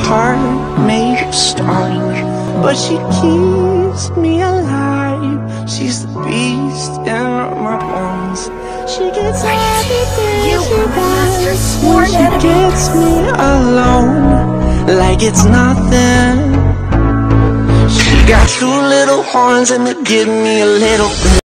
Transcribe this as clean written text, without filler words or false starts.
heart made of stone, but she keeps me alive. She's the beast in my bones. She gets everything she wants when she gets me alone, like it's nothing. She got two little horns and they give me a little